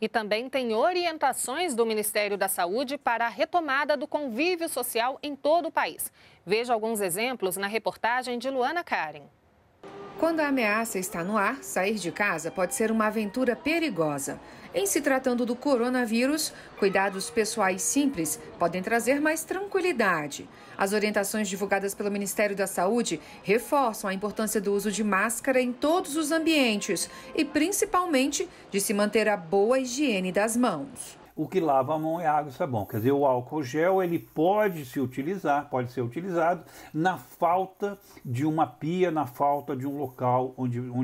E também tem orientações do Ministério da Saúde para a retomada do convívio social em todo o país. Veja alguns exemplos na reportagem de Luana Karen. Quando a ameaça está no ar, sair de casa pode ser uma aventura perigosa. Em se tratando do coronavírus, cuidados pessoais simples podem trazer mais tranquilidade. As orientações divulgadas pelo Ministério da Saúde reforçam a importância do uso de máscara em todos os ambientes e, principalmente, de se manter a boa higiene das mãos. O que lava a mão é água e sabão. Quer dizer, o álcool gel ele pode ser utilizado na falta de uma pia, na falta de um local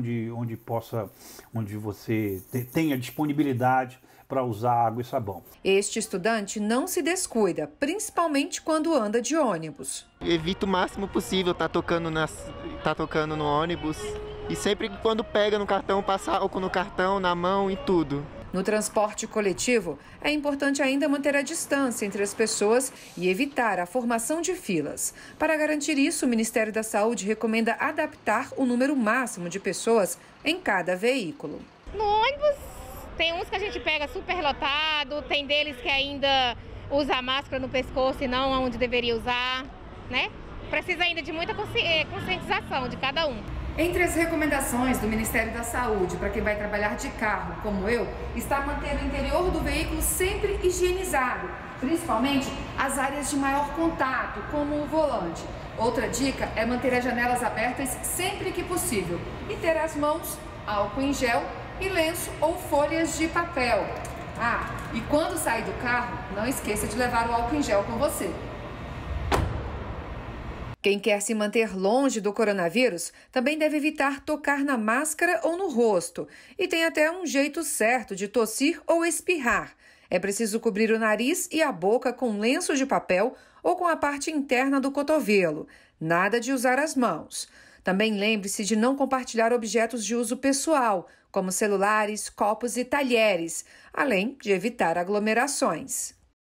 onde você tenha disponibilidade para usar água e sabão. Este estudante não se descuida, principalmente quando anda de ônibus. Evito o máximo possível tá tocando no ônibus e sempre quando pega no cartão, passa álcool no cartão, na mão e tudo. No transporte coletivo, é importante ainda manter a distância entre as pessoas e evitar a formação de filas. Para garantir isso, o Ministério da Saúde recomenda adaptar o número máximo de pessoas em cada veículo. No ônibus, tem uns que a gente pega super lotado, tem deles que ainda usa máscara no pescoço e não onde deveria usar, né? Precisa ainda de muita conscientização de cada um. Entre as recomendações do Ministério da Saúde para quem vai trabalhar de carro, como eu, está manter o interior do veículo sempre higienizado, principalmente as áreas de maior contato, como o volante. Outra dica é manter as janelas abertas sempre que possível e ter as mãos, álcool em gel e lenço ou folhas de papel. E quando sair do carro, não esqueça de levar o álcool em gel com você. Quem quer se manter longe do coronavírus também deve evitar tocar na máscara ou no rosto. E tem até um jeito certo de tossir ou espirrar. É preciso cobrir o nariz e a boca com lenço de papel ou com a parte interna do cotovelo. Nada de usar as mãos. Também lembre-se de não compartilhar objetos de uso pessoal, como celulares, copos e talheres, além de evitar aglomerações.